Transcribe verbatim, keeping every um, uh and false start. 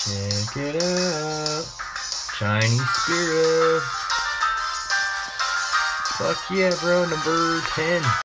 Check it out. Chinese Spirit. Fuck yeah, bro. Number ten.